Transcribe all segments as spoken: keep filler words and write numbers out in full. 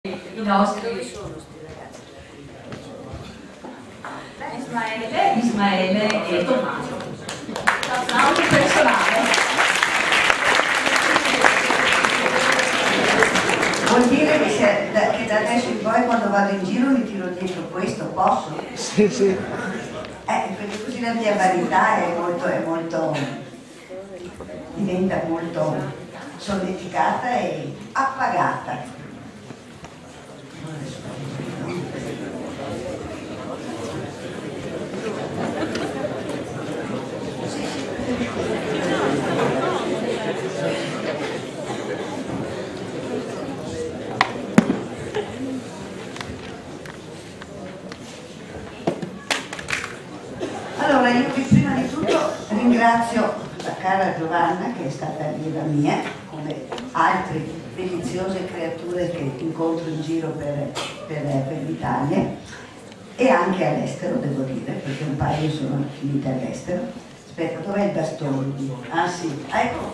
i nostri Ismaele, Ismaele e Tommaso. L'applauso personale. Vuol dire che, se, da, che da adesso in poi quando vado in giro mi tiro dietro questo, posso? Sì, sì. Eh, perché così la mia varietà è molto, è molto, diventa molto solleticata e appagata. Allora, io prima di tutto ringrazio la cara Giovanna, che è stata allieva mia, come altre deliziose creature che incontro in giro per, per, per l'Italia, e anche all'estero, devo dire, perché un paio sono finite all'estero. Aspetta, dov'è il bastone? Ah sì, ecco,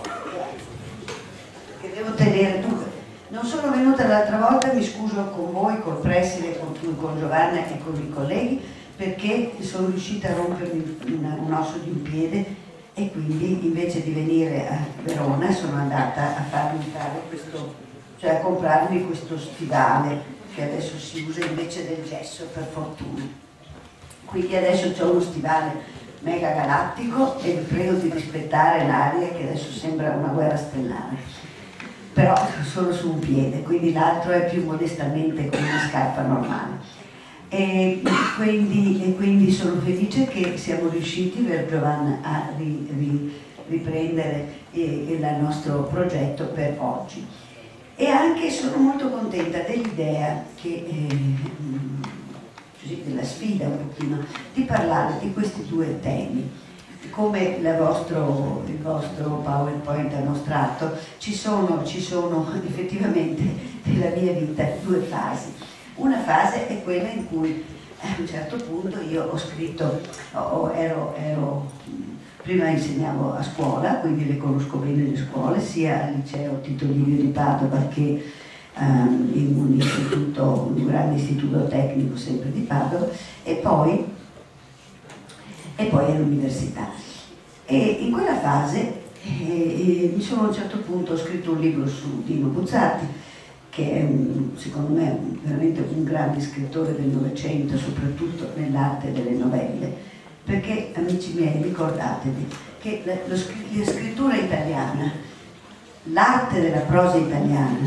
che devo tenere. Dunque, non sono venuta l'altra volta, mi scuso con voi, col preside, con, con Giovanna e con i colleghi, perché sono riuscita a rompermi un, un osso di un piede e quindi invece di venire a Verona sono andata a farmi fare questo, cioè a comprarmi questo stivale che adesso si usa invece del gesso, per fortuna. Quindi adesso c'ho uno stivale mega galattico e vi prego di rispettare l'aria, che adesso sembra una guerra stellare, però solo su un piede, quindi l'altro è più modestamente come una scarpa normale. E quindi, e quindi sono felice che siamo riusciti per Giovanna a ri, ri, riprendere eh, il nostro progetto per oggi. E anche sono molto contenta dell'idea che, eh, così, della sfida un pochino, di parlare di questi due temi. Come la vostro, il vostro PowerPoint ha mostrato, ci sono, ci sono effettivamente nella mia vita due fasi. Una fase è quella in cui a un certo punto io ho scritto, oh, ero, ero, prima insegnavo a scuola, quindi le conosco bene le scuole, sia al liceo Tito Livio di Padova che um, in un istituto, un grande istituto tecnico sempre di Padova, e poi, e poi all'università. E in quella fase eh, mi sono a un certo punto ho scritto un libro su Dino Buzzati, che è un, secondo me un, veramente un grande scrittore del Novecento, soprattutto nell'arte delle novelle, perché, amici miei, ricordatevi che la, lo, la scrittura italiana, l'arte della prosa italiana,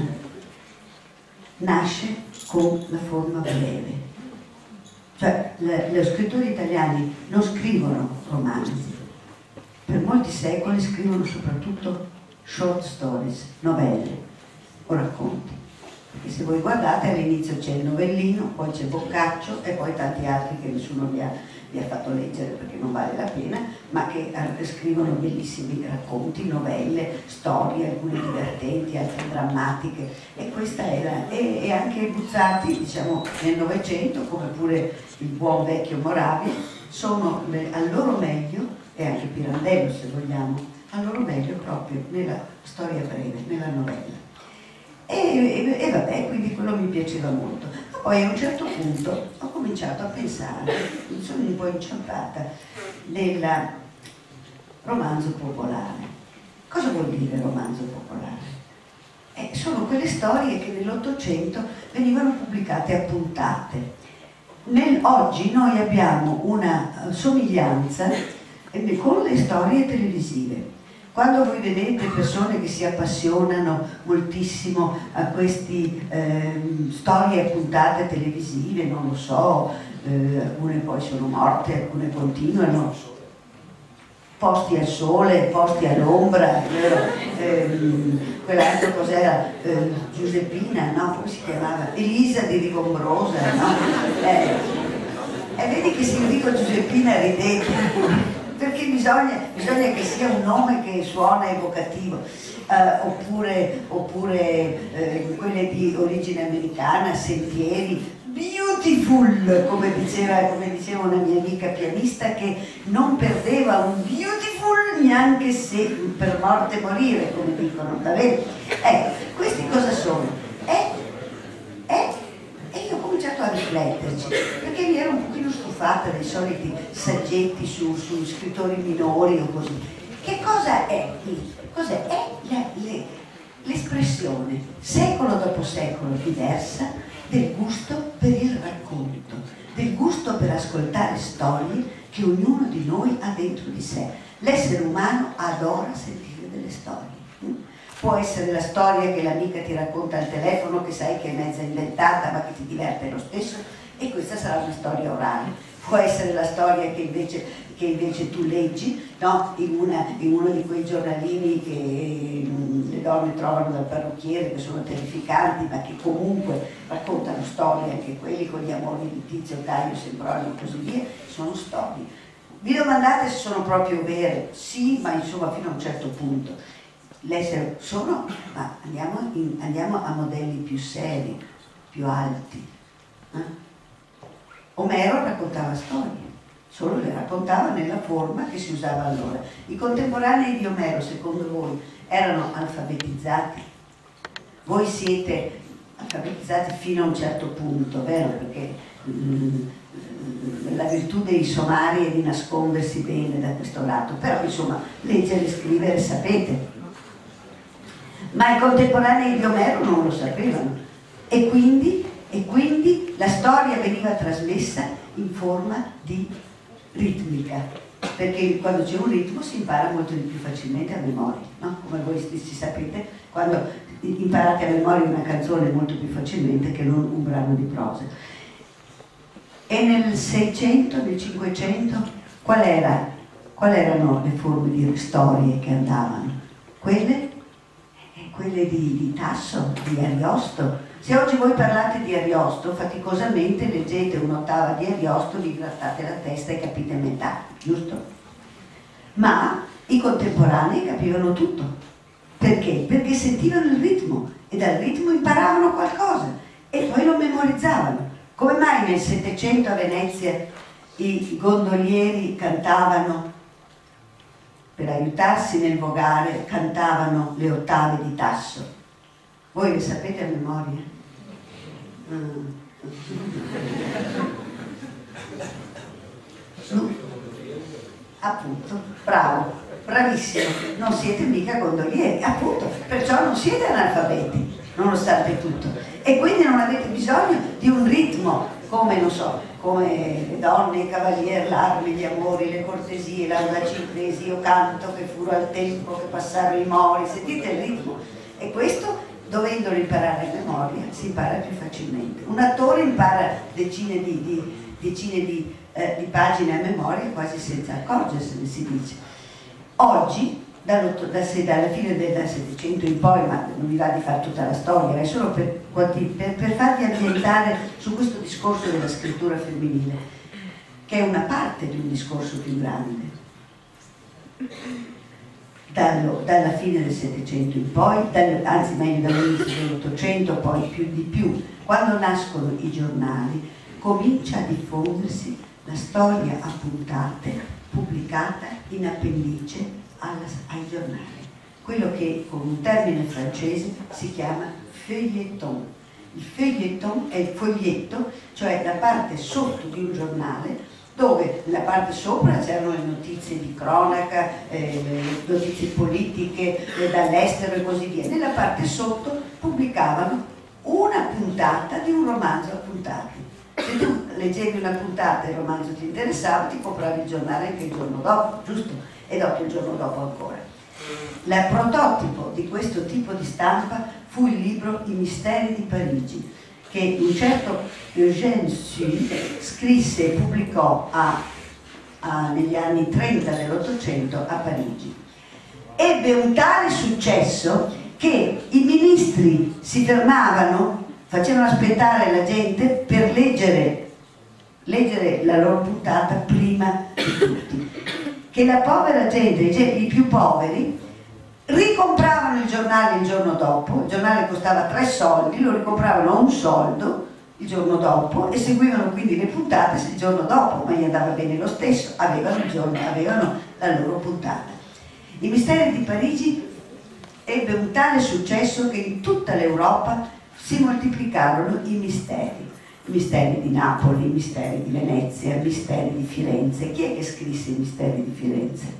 nasce con la forma breve. Cioè, gli scrittori italiani non scrivono romanzi, per molti secoli scrivono soprattutto short stories, novelle o racconti. Perché se voi guardate all'inizio c'è il novellino, poi c'è Boccaccio e poi tanti altri che nessuno vi ha, vi ha fatto leggere perché non vale la pena, ma che scrivono bellissimi racconti, novelle, storie, alcune divertenti, altre drammatiche, e questa era, e, e anche Buzzati, diciamo, nel Novecento, come pure il buon vecchio Moravia, sono le, al loro meglio, e anche Pirandello se vogliamo, al loro meglio proprio nella storia breve, nella novella. E, e, e vabbè, quindi quello mi piaceva molto. Ma poi a un certo punto ho cominciato a pensare, mi sono un po' inciampata nel romanzo popolare. Cosa vuol dire romanzo popolare? Eh, sono quelle storie che nell'Ottocento venivano pubblicate a puntate. Nel, oggi noi abbiamo una somiglianza eh, con le storie televisive. Quando voi vedete persone che si appassionano moltissimo a queste eh, storie a puntate televisive, non lo so, eh, alcune poi sono morte, alcune continuano, Posti al sole, Posti all'ombra, ehm, quell'altro cos'era, eh, Giuseppina, no? Come si chiamava? Elisa di Rigombrosa, no? Eh, e vedi che se io dico Giuseppina ridete, perché bisogna, bisogna che sia un nome che suona evocativo, eh, oppure, oppure eh, quelle di origine americana, Sentieri, Beautiful, come diceva, come diceva una mia amica pianista, che non perdeva un beautiful neanche se per morte morire, come dicono, va bene? Ecco, questi cosa sono? È, è a rifletterci, perché mi ero un pochino stufata dei soliti saggetti su, su scrittori minori o così. Che cosa è? Cos'è? È l'espressione, secolo dopo secolo diversa, del gusto per il racconto, del gusto per ascoltare storie che ognuno di noi ha dentro di sé. L'essere umano adora sentire delle storie. Può essere la storia che l'amica ti racconta al telefono, che sai che è mezza inventata ma che ti diverte lo stesso, e questa sarà una storia orale. Può essere la storia che invece, che invece tu leggi, no? in, una, in uno di quei giornalini che mh, le donne trovano dal parrucchiere, che sono terrificanti, ma che comunque raccontano storie, anche quelli con gli amori di Tizio, Caio, Sempronio e così via, sono storie. Vi domandate se sono proprio vere? Sì, ma insomma fino a un certo punto. L'essere sono, ma andiamo, in, andiamo a modelli più seri, più alti. Eh? Omero raccontava storie, solo le raccontava nella forma che si usava allora. I contemporanei di Omero, secondo voi, erano alfabetizzati? Voi siete alfabetizzati fino a un certo punto, vero? Perché mm, la virtù dei somari è di nascondersi bene da questo lato, però insomma leggere e scrivere sapete. Ma i contemporanei di Omero non lo sapevano e quindi, e quindi la storia veniva trasmessa in forma di ritmica, perché quando c'è un ritmo si impara molto di più facilmente a memoria, no? Come voi stessi sapete, quando imparate a memoria una canzone molto più facilmente che non un brano di prosa. E nel Seicento, nel Cinquecento, qual era, qual erano le forme di storie che andavano? Quelle quelle di, di Tasso, di Ariosto. Se oggi voi parlate di Ariosto, faticosamente leggete un'ottava di Ariosto, vi grattate la testa e capite metà, giusto? Ma i contemporanei capivano tutto. Perché? Perché sentivano il ritmo e dal ritmo imparavano qualcosa e poi lo memorizzavano. Come mai nel Settecento a Venezia i gondolieri cantavano, per aiutarsi nel vogare, cantavano le ottave di Tasso? Voi le sapete a memoria? Mm. No. Appunto, bravo, bravissimo, non siete mica gondolieri, appunto, perciò non siete analfabeti, nonostante tutto. E quindi non avete bisogno di un ritmo come, non so, come le donne, i cavalieri, l'armi, gli amori, le cortesie, l'audaci impresi, io canto che furo al tempo, che passaro i mori, sentite il ritmo. E questo, dovendolo imparare a memoria, si impara più facilmente. Un attore impara decine di, di, decine di, eh, di pagine a memoria quasi senza accorgersene, si dice. Oggi, dalla fine del Settecento in poi, ma non vi va di fare tutta la storia, è solo per, per, per farvi ambientare su questo discorso della scrittura femminile, che è una parte di un discorso più grande. Dallo, dalla fine del Settecento in poi, dal, anzi meglio dall'inizio dell'Ottocento, poi più di più, quando nascono i giornali, comincia a diffondersi la storia a puntate pubblicata in appendice alla, ai giornali, quello che con un termine francese si chiama feuilleton. Il feuilleton è il foglietto, cioè la parte sotto di un giornale, dove nella parte sopra c'erano le notizie di cronaca, eh, le notizie politiche eh, dall'estero e così via. Nella parte sotto pubblicavano una puntata di un romanzo a puntate. Se tu leggevi una puntata e il romanzo ti interessava, ti compravi il giornale anche il giorno dopo, giusto? E dopo il giorno dopo ancora. Il prototipo di questo tipo di stampa fu il libro I misteri di Parigi, che un certo Eugène Sue scrisse e pubblicò a, a, negli anni trenta dell'Ottocento a Parigi. Ebbe un tale successo che i ministri si fermavano, facevano aspettare la gente per leggere, leggere la loro puntata prima di tutti. Che la povera gente, i più poveri, ricompravano il giornale il giorno dopo, il giornale costava tre soldi, lo ricompravano a un soldo il giorno dopo e seguivano quindi le puntate il giorno dopo, ma gli andava bene lo stesso, avevano, il giorno, avevano la loro puntata. I misteri di Parigi ebbe un tale successo che in tutta l'Europa si moltiplicarono i misteri. Misteri di Napoli, Misteri di Venezia, Misteri di Firenze. Chi è che scrisse i Misteri di Firenze?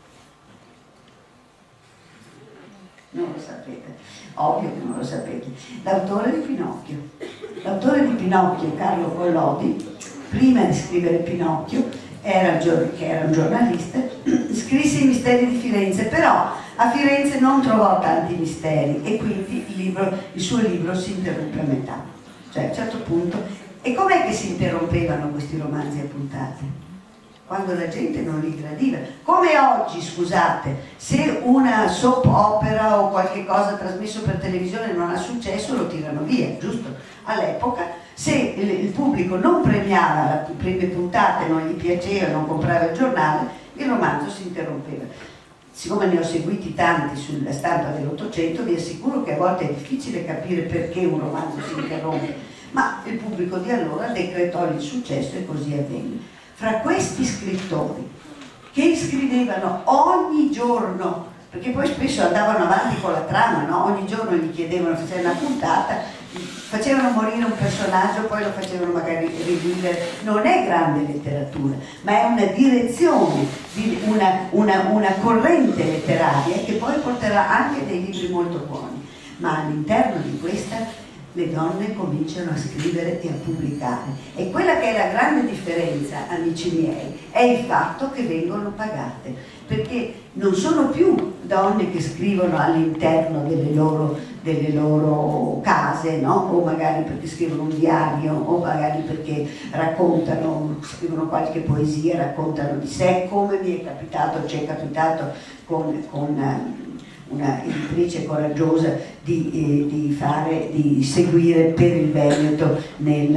Non lo sapete, ovvio che non lo sapete. L'autore di Pinocchio. L'autore di Pinocchio, Carlo Collodi, prima di scrivere Pinocchio, era, che era un giornalista, scrisse i Misteri di Firenze, però a Firenze non trovò tanti misteri e quindi il, libro, il suo libro si interrompe a metà. Cioè a un certo punto, e com'è che si interrompevano questi romanzi a puntate? Quando la gente non li gradiva. Come oggi, scusate, se una soap opera o qualche cosa trasmesso per televisione non ha successo lo tirano via, giusto? All'epoca, se il, il pubblico non premiava le prime puntate, non gli piaceva, non comprava il giornale, il romanzo si interrompeva. Siccome ne ho seguiti tanti sulla stampa dell'Ottocento, vi assicuro che a volte è difficile capire perché un romanzo si interrompe, ma il pubblico di allora decretò il successo e così avvenne. Fra questi scrittori che scrivevano ogni giorno, perché poi spesso andavano avanti con la trama, no? Ogni giorno gli chiedevano, facevano una puntata, facevano morire un personaggio, poi lo facevano magari rivivere. Non è grande letteratura, ma è una direzione, una, una, una corrente letteraria che poi porterà anche dei libri molto buoni. Ma all'interno di questa le donne cominciano a scrivere e a pubblicare. E quella che è la grande differenza, amici miei, è il fatto che vengono pagate, perché non sono più donne che scrivono all'interno delle loro, delle loro case, no? O magari perché scrivono un diario, o magari perché raccontano, scrivono qualche poesia, raccontano di sé, come mi è capitato, ci è capitato con, con una editrice coraggiosa di, eh, di, fare, di seguire per il Veneto nel,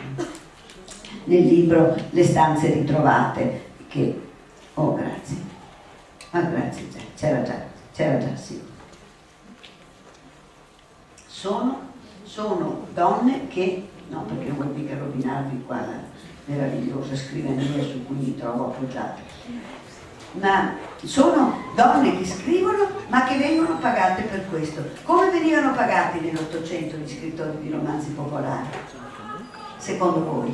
nel libro Le stanze ritrovate, che, oh grazie, ma grazie, c'era già, c'era già, sì. Sono, sono donne che, no perché non vuol mica rovinarvi qua la meravigliosa scrivania su cui mi trovo appoggiata, ma sono donne che scrivono ma che vengono pagate per questo. Come venivano pagati nell'Ottocento gli scrittori di romanzi popolari? Secondo voi?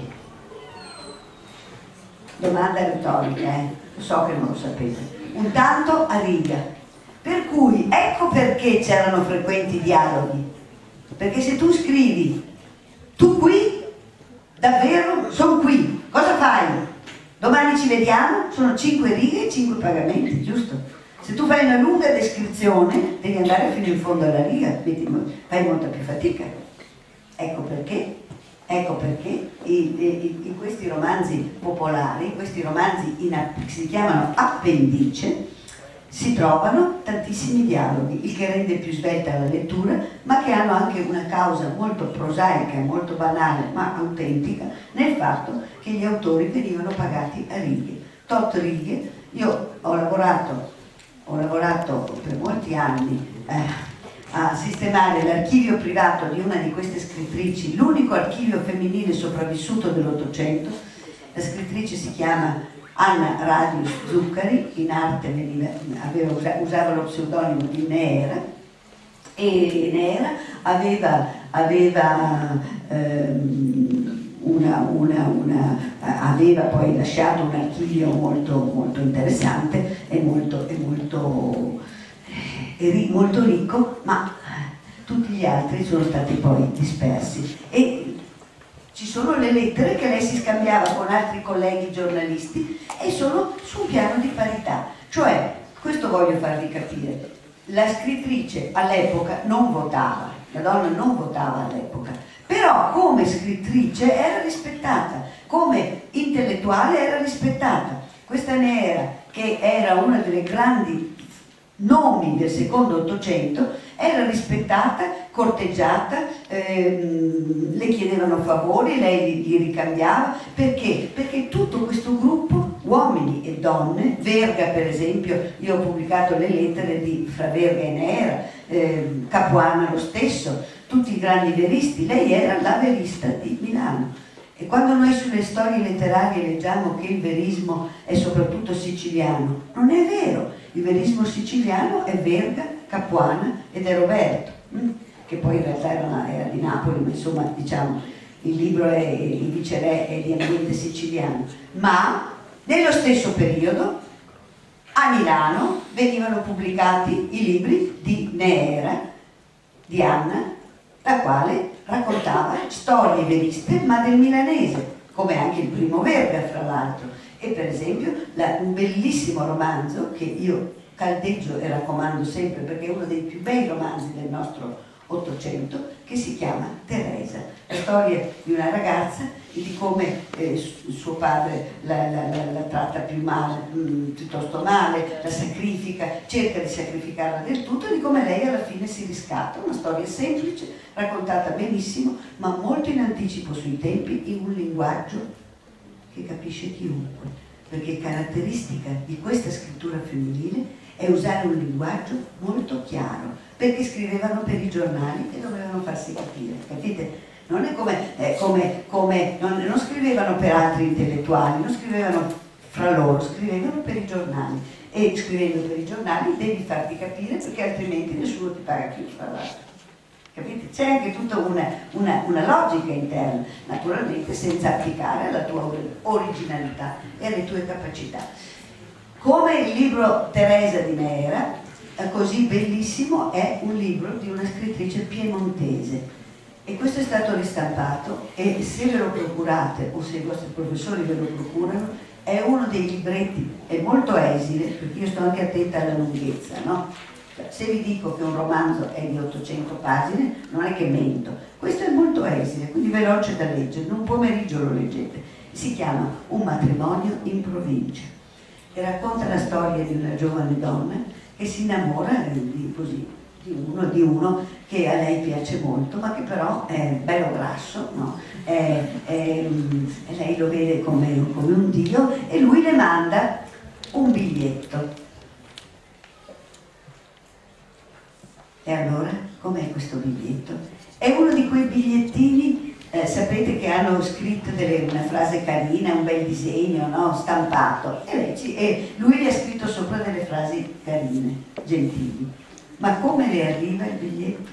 Domanda retorica, eh? So che non lo sapete. Un tanto a riga. Per cui ecco perché c'erano frequenti dialoghi. Perché se tu scrivi tu qui, davvero sono qui, cosa fai? Domani ci vediamo, sono cinque righe e cinque pagamenti, giusto? Se tu fai una lunga descrizione, devi andare fino in fondo alla riga, fai molta più fatica. Ecco perché, ecco perché in questi romanzi popolari, questi romanzi in, che si chiamano appendice, si trovano tantissimi dialoghi, il che rende più svelta la lettura, ma che hanno anche una causa molto prosaica, molto banale, ma autentica, nel fatto che gli autori venivano pagati a righe. Tot righe. Io ho lavorato, ho lavorato per molti anni eh, a sistemare l'archivio privato di una di queste scrittrici, l'unico archivio femminile sopravvissuto dell'Ottocento. La scrittrice si chiama Anna Radius Zuccari, in arte veniva, aveva, usava lo pseudonimo di Neera, e Neera aveva, aveva, ehm, una, una, una, aveva poi lasciato un archivio molto, molto interessante e molto, e molto, e molto ricco, ma tutti gli altri sono stati poi dispersi. E ci sono le lettere che lei si scambiava con altri colleghi giornalisti e sono su un piano di parità. Cioè, questo voglio farvi capire, la scrittrice all'epoca non votava, la donna non votava all'epoca, però come scrittrice era rispettata, come intellettuale era rispettata. Questa Neera, che era una delle grandi nomi del secondo Ottocento, era rispettata, corteggiata, ehm, le chiedevano favori, lei li, li ricambiava. Perché? Perché tutto questo gruppo, uomini e donne, Verga per esempio, io ho pubblicato le lettere di fra Verga e Neera, eh, Capuana lo stesso, tutti i grandi veristi, lei era la verista di Milano. E quando noi sulle storie letterarie leggiamo che il verismo è soprattutto siciliano, non è vero. Il verismo siciliano è Verga, Capuana ed è Roberto, che poi in realtà era, era di Napoli, ma insomma diciamo il libro è, il viceré è di ambiente siciliano, ma nello stesso periodo a Milano venivano pubblicati i libri di Neera, di Anna, la quale raccontava storie veriste ma del milanese, come anche il primo Verga fra l'altro. E per esempio la, un bellissimo romanzo che io caldeggio e raccomando sempre perché è uno dei più bei romanzi del nostro Ottocento, che si chiama Teresa, la storia di una ragazza e di come eh, suo padre la, la, la, la tratta più male, mh, piuttosto male, la sacrifica, cerca di sacrificarla del tutto e di come lei alla fine si riscatta. Una storia semplice, raccontata benissimo, ma molto in anticipo sui tempi, in un linguaggio che capisce chiunque, perché caratteristica di questa scrittura femminile è usare un linguaggio molto chiaro, perché scrivevano per i giornali e dovevano farsi capire, capite? Non è come, eh, come, come non, non scrivevano per altri intellettuali, non scrivevano fra loro, scrivevano per i giornali, e scrivendo per i giornali devi farti capire perché altrimenti nessuno ti paga più, fra l'altro. Capite? C'è anche tutta una, una, una logica interna, naturalmente senza applicare alla tua originalità e alle tue capacità. Come il libro Teresa di Neera, così bellissimo è un libro di una scrittrice piemontese, e questo è stato ristampato, e se ve lo procurate o se i vostri professori ve lo procurano è uno dei libretti, è molto esile, perché io sto anche attenta alla lunghezza, no? Se vi dico che un romanzo è di ottocento pagine non è che mento, questo è molto esile, quindi veloce da leggere, in un pomeriggio lo leggete. Si chiama Un matrimonio in provincia e racconta la storia di una giovane donna che si innamora di, così, di, uno, di uno che a lei piace molto, ma che però è bello grasso, no? è, è, e lei lo vede come, come un dio, e lui le manda un biglietto. E allora, com'è questo biglietto? È uno di quei bigliettini, eh, sapete, che hanno scritto delle, una frase carina, un bel disegno, no? Stampato, e, lei ci, e lui gli ha scritto sopra delle frasi carine, gentili. Ma come le arriva il biglietto?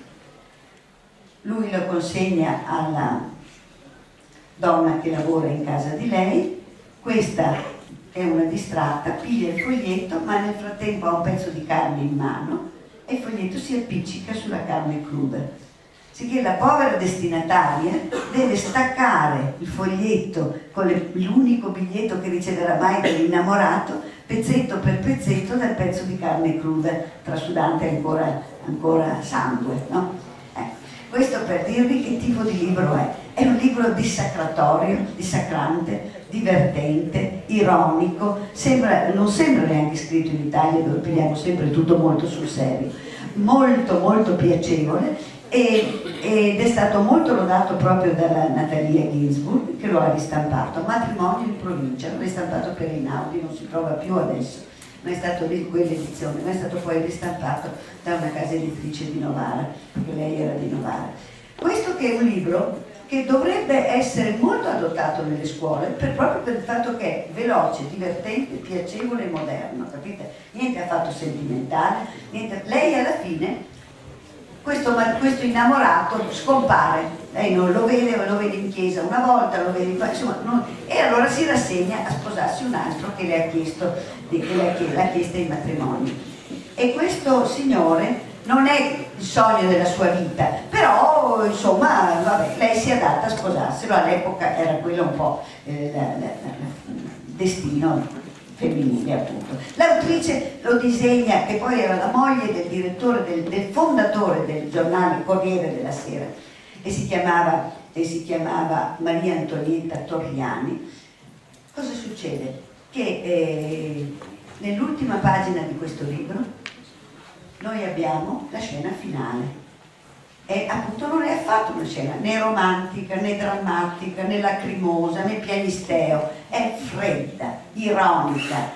Lui lo consegna alla donna che lavora in casa di lei, questa è una distratta, piglia il foglietto, ma nel frattempo ha un pezzo di carne in mano e il foglietto si appiccica sulla carne cruda. Sicché la povera destinataria deve staccare il foglietto con l'unico biglietto che riceverà mai dall'innamorato, pezzetto per pezzetto, dal pezzo di carne cruda, trasudante ancora, ancora sangue, no? Ecco, questo per dirvi che tipo di libro è. È un libro dissacratorio, dissacrante, divertente, ironico, sembra, non sembra neanche scritto in Italia, dove pigliamo sempre tutto molto sul serio, molto molto piacevole, e, ed è stato molto lodato proprio dalla Natalia Ginsburg, che lo ha ristampato. Matrimonio in provincia, l'ha ristampato per Einaudi, non si trova più adesso, non è stato lì quell'edizione, ma è stato poi ristampato da una casa editrice di Novara, perché lei era di Novara. Questo che è un libro che dovrebbe essere molto adottato nelle scuole, per, proprio per il fatto che è veloce, divertente, piacevole e moderno, capite? Niente affatto sentimentale, niente. Lei alla fine, questo, questo innamorato scompare, lei non lo vede, lo vede in chiesa una volta, lo vede, insomma, non, e allora si rassegna a sposarsi un altro che le ha chiesto, che le ha chiesto in matrimonio. E questo signore non è il sogno della sua vita, però insomma, vabbè, lei si adatta a sposarselo, all'epoca era quello un po' eh, il destino femminile, appunto. L'autrice lo disegna, che poi era la moglie del direttore, del, del fondatore del giornale Corriere della Sera, e si chiamava, e si chiamava Maria Antonietta Torriani. Cosa succede? Che eh, nell'ultima pagina di questo libro noi abbiamo la scena finale, e appunto non è affatto una scena né romantica, né drammatica, né lacrimosa, né pianisteo, è fredda, ironica,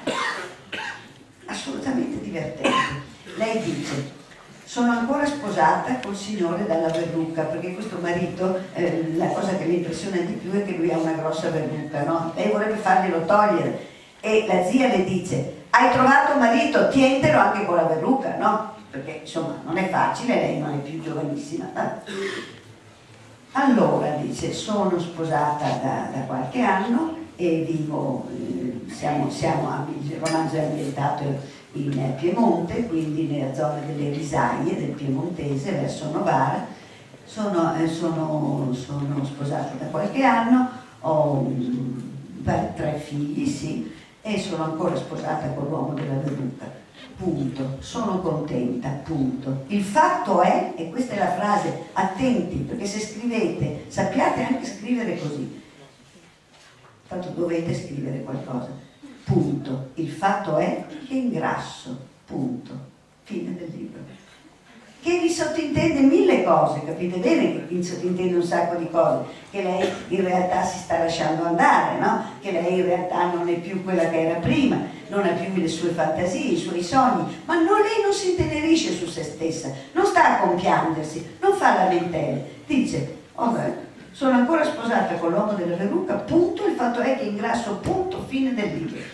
assolutamente divertente. Lei dice: sono ancora sposata col signore dalla verruca, perché questo marito, eh, la cosa che mi impressiona di più è che lui ha una grossa verruca, no? Lei vorrebbe farglielo togliere, e la zia le dice: hai trovato marito, tientelo anche con la verruca, no? Perché insomma non è facile, lei non è più giovanissima. Allora, dice, sono sposata da, da qualche anno e vivo, eh, siamo, siamo, il romanzo è ambientato in Piemonte, quindi nella zona delle Risaie del Piemontese, verso Novara. Sono, eh, sono, sono sposata da qualche anno, ho um, tre figli, sì, e sono ancora sposata con l'uomo della Verruca. Punto. Sono contenta, punto. Il fatto è, e questa è la frase, attenti, perché se scrivete, sappiate anche scrivere così, tanto dovete scrivere qualcosa, punto. Il fatto è che ingrasso, punto. Fine del libro. Che vi sottintende mille cose, capite bene che vi sottintende un sacco di cose, che lei in realtà si sta lasciando andare, no? Che lei in realtà non è più quella che era prima, non ha più le sue fantasie, i suoi sogni, ma non, lei non si intenerisce su se stessa, non sta a compiangersi, non fa lamentele, dice, oh beh, sono ancora sposata con l'uomo della Verruca, punto, il fatto è che ingrasso, punto, fine del libro.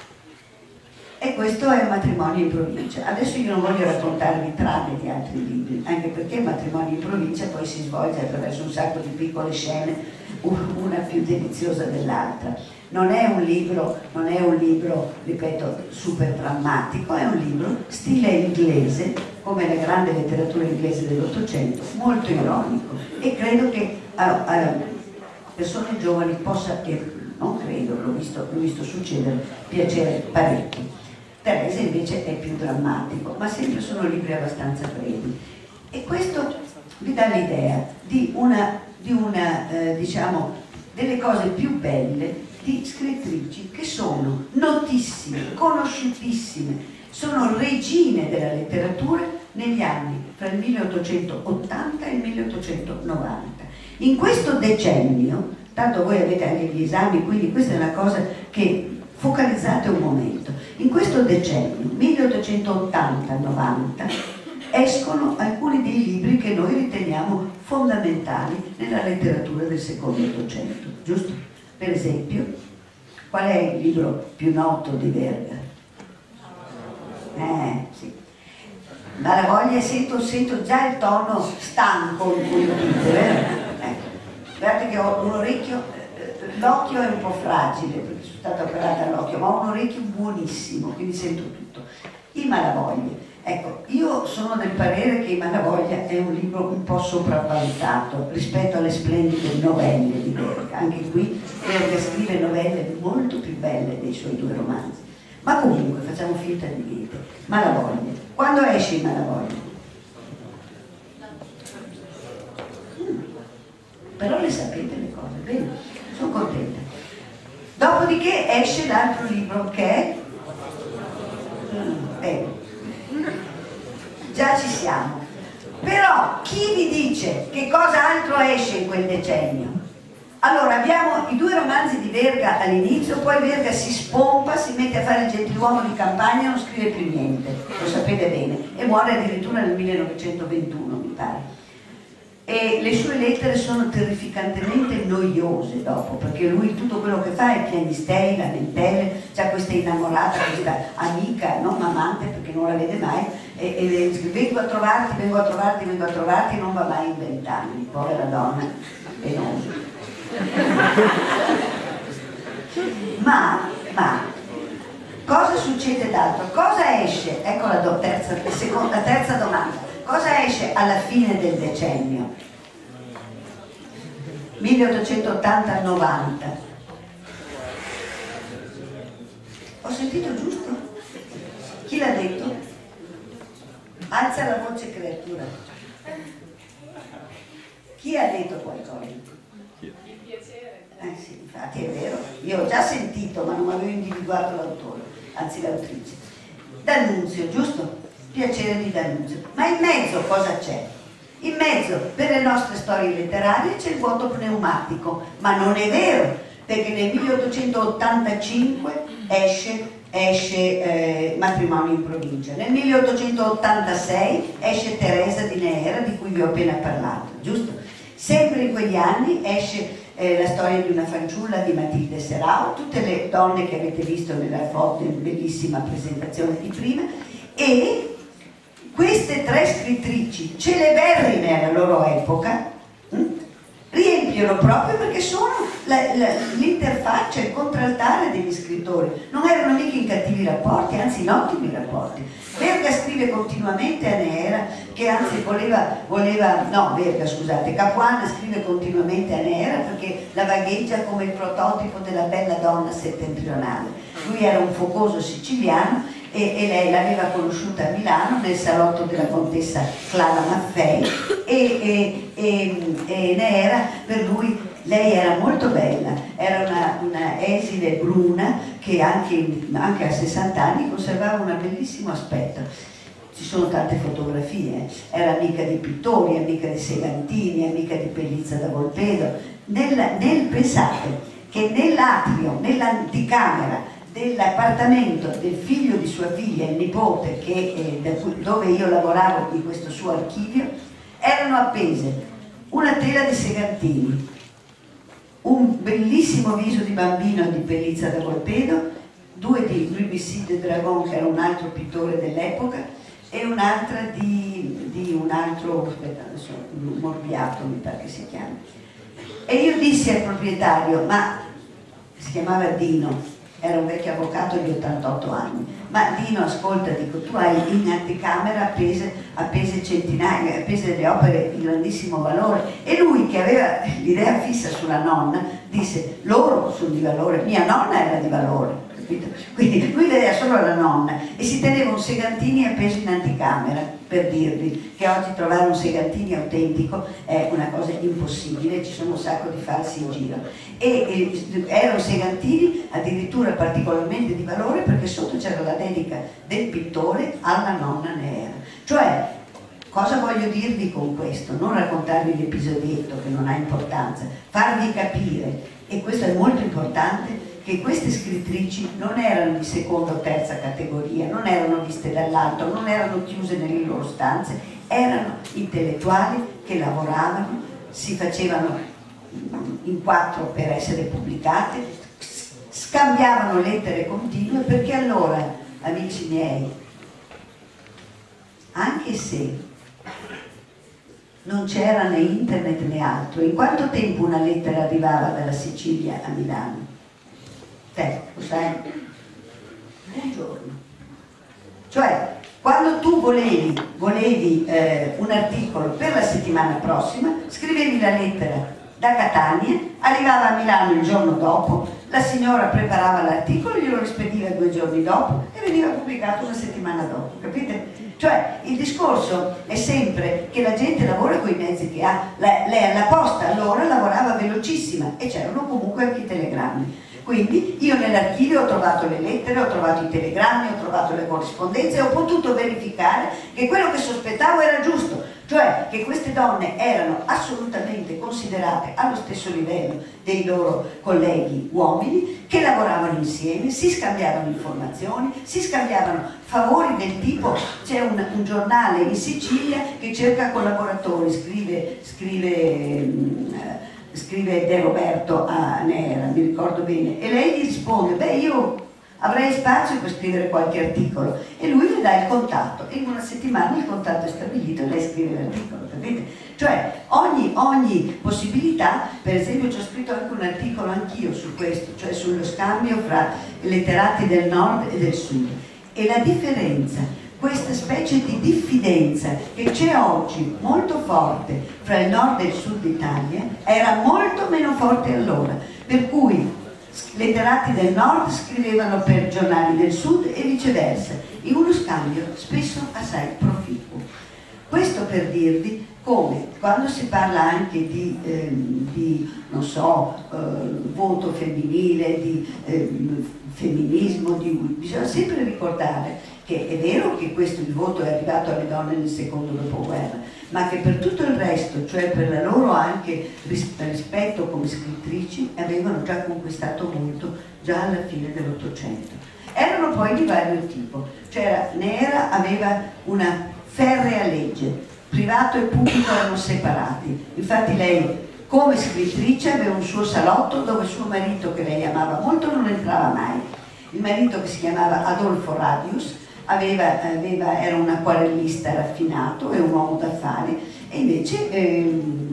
E questo è Matrimonio in provincia. Adesso io non voglio raccontarvi trame di altri libri, anche perché Matrimonio in provincia poi si svolge attraverso un sacco di piccole scene, una più deliziosa dell'altra. Non è un libro, non è un libro, ripeto, super drammatico, è un libro stile inglese, come la grande letteratura inglese dell'Ottocento, molto ironico, e credo che a, a persone giovani possa, e non credo, l'ho visto, l'ho visto succedere, piacere parecchio. Teresa invece è più drammatico, ma sempre sono libri abbastanza brevi. E questo vi dà l'idea di una, di una eh, diciamo, delle cose più belle di scrittrici che sono notissime, conosciutissime, sono regine della letteratura negli anni fra il milleottocentottanta e il milleottocentonovanta. In questo decennio, tanto voi avete anche gli esami, quindi questa è una cosa che focalizzate un momento, in questo decennio, milleottocentottanta novanta, escono alcuni dei libri che noi riteniamo fondamentali nella letteratura del secondo Ottocento, giusto? Per esempio, qual è il libro più noto di Verga? Eh, sì. Malavoglia, sento, sento già il tono stanco in cui lo dite, vero? Ecco. Guardate che ho un orecchio, l'occhio è un po' fragile, perché sono stata operata all'occhio, ma ho un orecchio buonissimo, quindi sento tutto. I Malavoglia. Ecco, io sono del parere che I Malavoglia è un libro un po' sopravvalutato rispetto alle splendide novelle di Verga. Anche qui Verga scrive novelle molto più belle dei suoi due romanzi. Ma comunque facciamo finta di niente. Malavoglia. Quando esce I Malavoglia? Mm. Però le sapete le cose, bene, sono contenta. Dopodiché esce l'altro libro che è... Mm, bene. Già ci siamo. Però chi vi dice che cosa altro esce in quel decennio? Allora abbiamo i due romanzi di Verga all'inizio, poi Verga si spompa, si mette a fare il gentiluomo di campagna e non scrive più niente, lo sapete bene, e muore addirittura nel millenovecentoventuno mi pare. E le sue lettere sono terrificantemente noiose dopo, perché lui tutto quello che fa è piagnistei, lamentele, c'ha questa innamorata, questa amica, non amante perché non la vede mai, e, e le dice vengo a trovarti, vengo a trovarti, vengo a trovarti, non va mai in vent'anni, povera donna, penosa. ma, ma, cosa succede d'altro? Cosa esce? Ecco la, do, terza, seconda, la terza domanda. Cosa esce alla fine del decennio? milleottocentottanta novanta. Ho sentito giusto? Chi l'ha detto? Alza la voce, creatura. Chi ha detto qualcosa? Il piacere. Eh sì, infatti è vero. Io ho già sentito, ma non avevo individuato l'autore, anzi l'autrice. D'Annunzio, giusto? Piacere di D'Annunzio. Ma in mezzo cosa c'è? In mezzo, per le nostre storie letterarie, c'è il vuoto pneumatico, ma non è vero, perché nel milleottocentottantacinque esce, esce eh, Matrimonio in provincia, nel milleottocentottantasei esce Teresa di Neera, di cui vi ho appena parlato, giusto? Sempre in quegli anni esce eh, la storia di una fanciulla di Matilde Serao, tutte le donne che avete visto nella foto, in bellissima presentazione di prima, e queste tre scrittrici celeberrime alla loro epoca, hm, riempiono proprio perché sono l'interfaccia, il contraltare degli scrittori. Non erano mica in cattivi rapporti, anzi in ottimi rapporti. Verga scrive continuamente a Neera, che anzi voleva, voleva no Verga scusate, Capuana scrive continuamente a Neera perché la vagheggia come il prototipo della bella donna settentrionale. Lui era un focoso siciliano e, e lei l'aveva conosciuta a Milano nel salotto della contessa Clara Maffei e, e, e, e Neera per lui, lei era molto bella, era una, una esile bruna che anche, anche a sessanta anni conservava un bellissimo aspetto. Ci sono tante fotografie, era amica di pittori, amica di Segantini, amica di Pellizza da Volpedo. Nel, nel, pensate che nell'atrio, nell'anticamera dell'appartamento del figlio di sua figlia, il nipote, che, eh, dove io lavoravo in questo suo archivio, erano appese una tela di Segantini, un bellissimo viso di bambino di Pellizza da Volpedo, due di Louis Bissi de Dragon, che era un altro pittore dell'epoca, e un'altra di, di un altro, aspetta, adesso, Morbiato mi pare che si chiama. E io dissi al proprietario, ma si chiamava Dino, era un vecchio avvocato di ottantotto anni, ma Dino, ascolta, dico, tu hai in anticamera appese, appese centinaia, appese delle opere di grandissimo valore, e lui, che aveva l'idea fissa sulla nonna, disse, loro sono di valore, mia nonna era di valore, capito? Quindi lui vedeva solo la nonna e si teneva un Segantini appeso in anticamera, per dirvi che oggi trovare un Segantini autentico è una cosa impossibile, ci sono un sacco di falsi in giro. E, e erano Segantini addirittura particolarmente di valore perché sotto c'era la dedica del pittore alla nonna Neera. Cioè, cosa voglio dirvi con questo? Non raccontarvi l'episodietto che non ha importanza, farvi capire, e questo è molto importante, che queste scrittrici non erano di seconda o terza categoria, non erano viste dall'alto, non erano chiuse nelle loro stanze, erano intellettuali che lavoravano, si facevano in quattro per essere pubblicate, scambiavano lettere continue, perché allora, amici miei, anche se non c'era né internet né altro, in quanto tempo una lettera arrivava dalla Sicilia a Milano? Te, lo sai? Un giorno. Cioè, quando tu volevi, volevi eh, un articolo per la settimana prossima, scrivevi la lettera da Catania, arrivava a Milano il giorno dopo, la signora preparava l'articolo, glielo rispediva due giorni dopo e veniva pubblicato una settimana dopo, capite? Cioè, il discorso è sempre che la gente lavora con i mezzi che ha. La, la, la posta allora lavorava velocissima e c'erano comunque anche i telegrammi. Quindi io nell'archivio ho trovato le lettere, ho trovato i telegrammi, ho trovato le corrispondenze e ho potuto verificare che quello che sospettavo era giusto, cioè che queste donne erano assolutamente considerate allo stesso livello dei loro colleghi uomini, che lavoravano insieme, si scambiavano informazioni, si scambiavano favori del tipo, c'è un, un giornale in Sicilia che cerca collaboratori, scrive, scrive scrive De Roberto a Neera, mi ricordo bene, e lei gli risponde, beh, io avrei spazio per scrivere qualche articolo, e lui le dà il contatto, e in una settimana il contatto è stabilito e lei scrive l'articolo, capite? Cioè ogni, ogni possibilità, per esempio ci ho scritto anche un articolo anch'io su questo, cioè sullo scambio fra letterati del nord e del sud, e la differenza, questa specie di diffidenza che c'è oggi molto forte fra il nord e il sud Italia era molto meno forte allora, per cui letterati del nord scrivevano per giornali del sud e viceversa, in uno scambio spesso assai proficuo. Questo per dirvi come quando si parla anche di, eh, di non so, eh, voto femminile, di eh, femminismo, di, bisogna sempre ricordare che è vero che questo il voto è arrivato alle donne nel secondo dopoguerra, ma che per tutto il resto, cioè per la loro anche rispetto come scrittrici, avevano già conquistato molto già alla fine dell'Ottocento. Erano poi di vario tipo, c'era Neera aveva una ferrea legge, privato e pubblico erano separati, infatti lei come scrittrice aveva un suo salotto dove suo marito, che lei amava molto, non entrava mai. Il marito, che si chiamava Adolfo Radius, aveva, aveva, era un acquarellista raffinato e un uomo d'affari, e invece eh,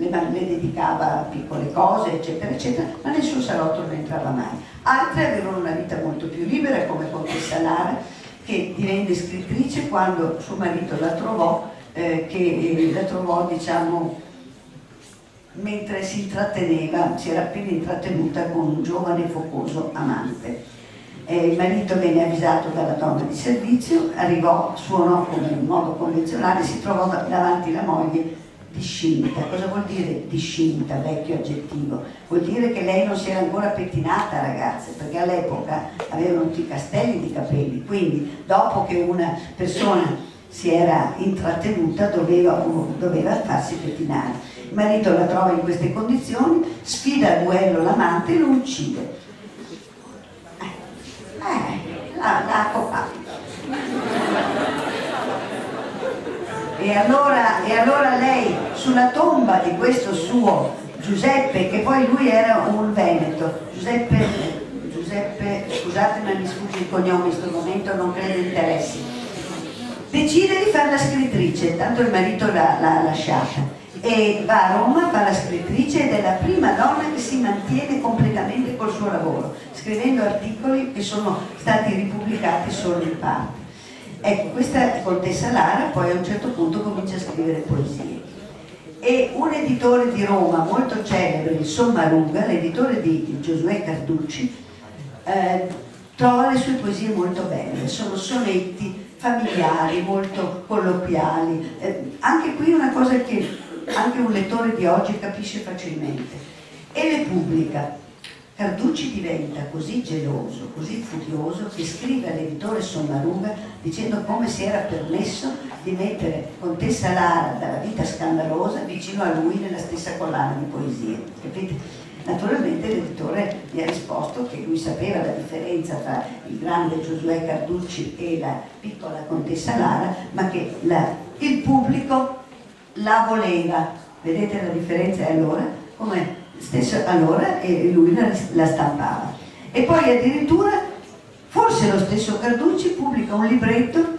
le, le dedicava a piccole cose, eccetera, eccetera, ma nel suo salotto non entrava mai. Altre avevano una vita molto più libera, come Contessa Lara, che divenne scrittrice quando suo marito la trovò, eh, che eh, la trovò, diciamo, mentre si intratteneva, si era appena intrattenuta con un giovane focoso amante. Eh, il marito venne avvisato dalla donna di servizio, arrivò, suonò come in modo convenzionale, si trovò davanti la moglie discinta. Cosa vuol dire discinta, vecchio aggettivo? Vuol dire che lei non si era ancora pettinata, ragazze, perché all'epoca avevano tutti i castelli di capelli, quindi dopo che una persona si era intrattenuta doveva, doveva farsi pettinare. Il marito la trova in queste condizioni, sfida a duello l'amante e lo uccide. Eh, la, la copa. E allora, e allora lei, sulla tomba di questo suo Giuseppe, che poi lui era un veneto, Giuseppe, Giuseppe, scusate ma mi sfugge il cognome in questo momento, non credo interessi, decide di fare la scrittrice, tanto il marito l'ha lasciata, e va a Roma, fa la scrittrice ed è la prima donna che si mantiene completamente col suo lavoro, scrivendo articoli che sono stati ripubblicati solo in parte. Ecco, questa Contessa Lara poi a un certo punto comincia a scrivere poesie. E un editore di Roma molto celebre, il Sommaruga, l'editore di Giosuè Carducci, eh, trova le sue poesie molto belle, sono sonetti familiari, molto colloquiali, eh, anche qui una cosa che anche un lettore di oggi capisce facilmente, e le pubblica. Carducci diventa così geloso, così furioso, che scrive all'editore Sommaruga dicendo come si era permesso di mettere Contessa Lara dalla vita scandalosa vicino a lui nella stessa collana di poesie. Capite? Naturalmente l'editore gli ha risposto che lui sapeva la differenza tra il grande Giosuè Carducci e la piccola Contessa Lara, ma che la, il pubblico la voleva. Vedete la differenza? E allora, come stesso allora, e lui la, la stampava. E poi addirittura, forse lo stesso Carducci pubblica un libretto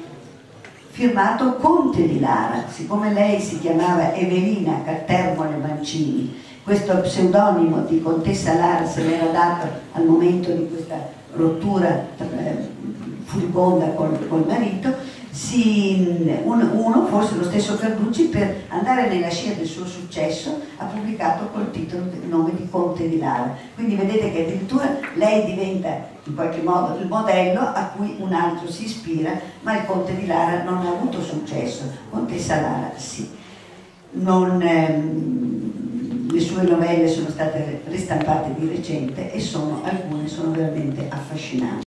firmato Conte di Lara, siccome lei si chiamava Evelina Termole Mancini, questo pseudonimo di Contessa Lara se l'era dato al momento di questa rottura eh, furibonda col, col marito. Si, uno, forse lo stesso Carducci, per andare nella scia del suo successo, ha pubblicato col titolo del nome di Conte di Lara. Quindi vedete che addirittura lei diventa in qualche modo il modello a cui un altro si ispira, ma il Conte di Lara non ha avuto successo, Contessa Lara sì. Non, ehm, le sue novelle sono state ristampate di recente e sono, alcune sono veramente affascinanti.